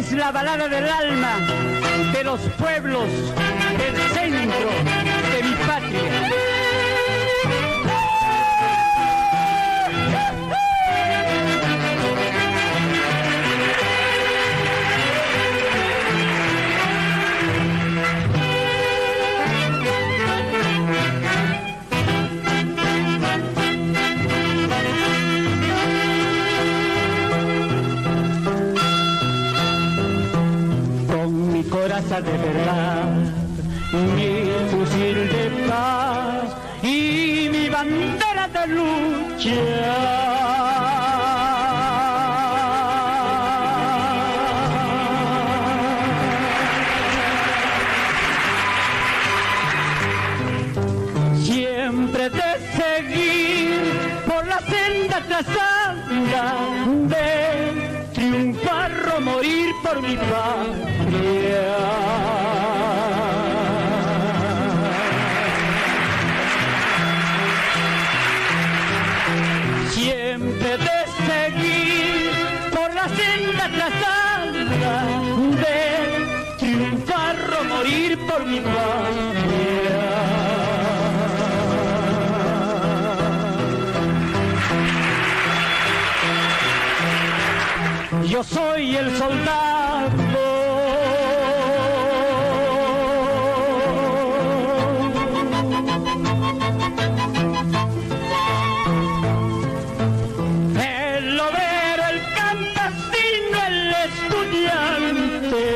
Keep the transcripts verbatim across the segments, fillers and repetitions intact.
es la balada del alma de los pueblos del centro de mi patria. Coraza de verdad, mi fusil de paz y mi bandera de lucha. Siempre de seguir por la senda trazada, de triunfar o morir por mi patria. Siempre de seguir por la senda trazada, de triunfar o morir por mi patria. Yo soy el soldado el obrero, el campesino, el estudiante.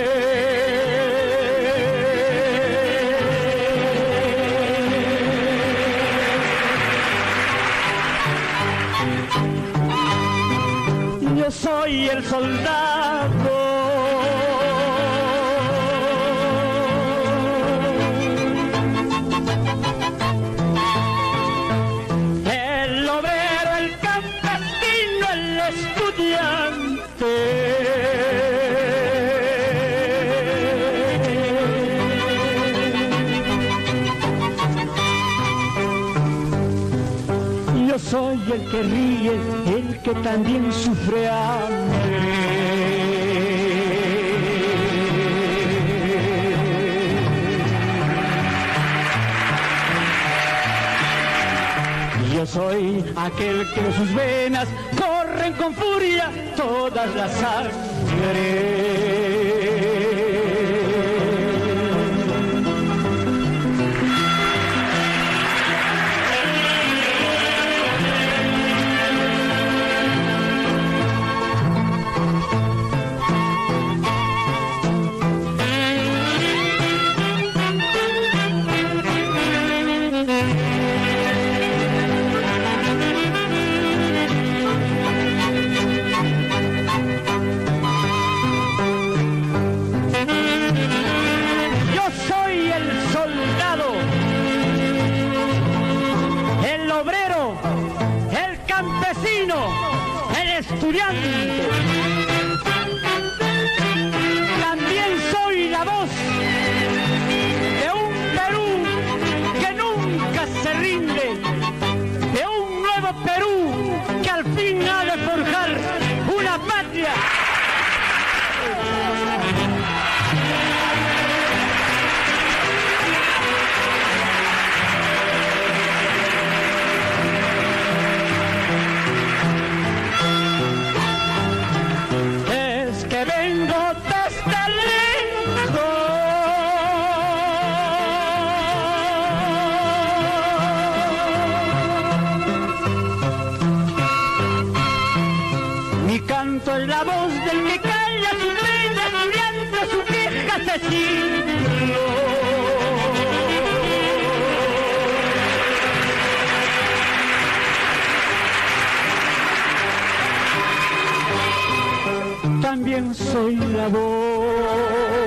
Yo soy el soldado, el obrero, el campesino, el estudiante. Yo soy el que ríe, el que también sufre hambre. Yo soy aquel que en sus venas corren con furia todas las sangre. El estudiante, también soy la voz de un Perú que nunca se rinde, de un nuevo Perú que al fin ha de forjar una patria. Soy la voz del que calla su pena, su llanto, su queja de siglo. También soy la voz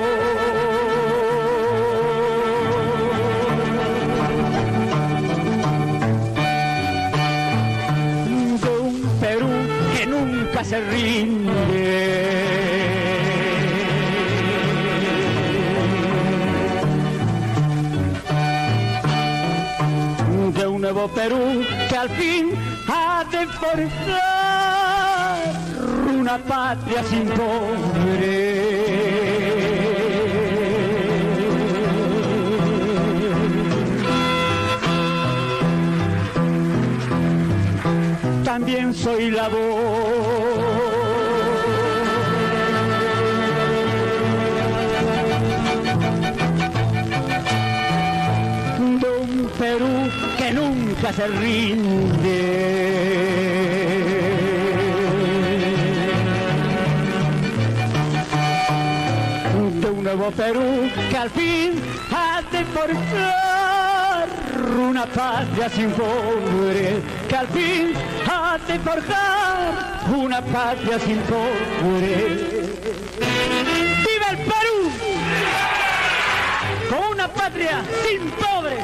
de un Perú que nunca se rinde, de un nuevo Perú que al fin ha de forjar una patria sin pobre. también soy la voz de un Perú que nunca se rinde, de un nuevo Perú que al fin ha de forjar una patria sin pobres, que al fin ha de forjar una patria sin pobres. ¡Viva el Perú! Con una patria sin pobres.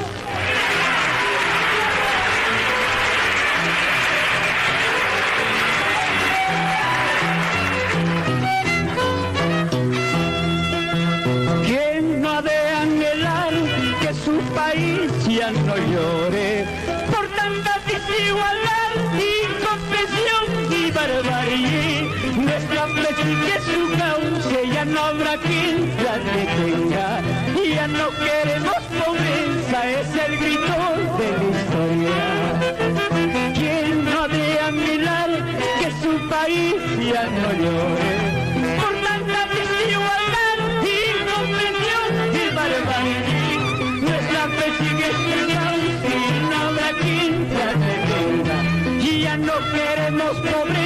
¿Quién no ha de anhelar que su país ya no llore por tanta desigualdad, incomprensión y barbarie? Nuestra flecha es su cauce, ya no habrá quien la detenga. Ya no queremos pobreza, es el grito de la historia. ¿Quién no ha de anhelar que su país ya no llore por tanta desigualdad, incomprensión y barbarie? Nuestra fe sigue sin cauce y no habrá quien la detenga. Y ya no queremos pobreza.